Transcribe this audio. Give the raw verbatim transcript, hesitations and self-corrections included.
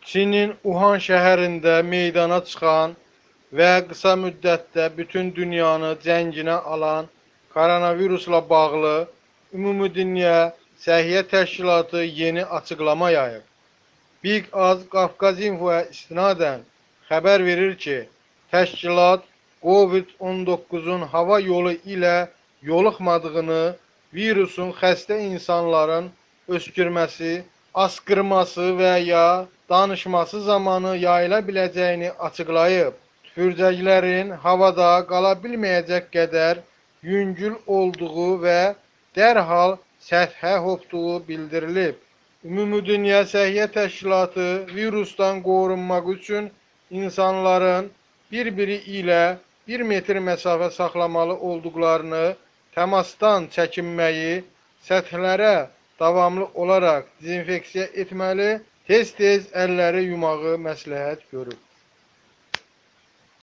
Çinin Wuhan şəhərində meydana çıxan və qısa müddətdə bütün dünyanı cənginə alan koronavirusla bağlı Ümumdünya Səhiyyə Təşkilatı yeni açıqlama yayıb. Big Az Qafqaz Infoya istinadən xəbər verir ki, təşkilat Covid on doqquzun hava yolu ilə yoluxmadığını, virusun xəstə insanların öskürməsi, askırması və ya danışması zamanı yayıla biləcəyini açıqlayıb. Tüpürcəklərin havada qala bilməyəcək qədər yüngül olduğu və dərhal səthə hopduğu bildirilib. Ümumdünya Səhiyyə Təşkilatı virusdan qorunmaq üçün insanların bir-biri ilə bir metr məsafə saxlamalı olduqlarını, təmasdan çəkinməyi, səthlərə davamlı olaraq dezinfeksiya etməli, tez-tez əlləri yumağı məsləhət görüb.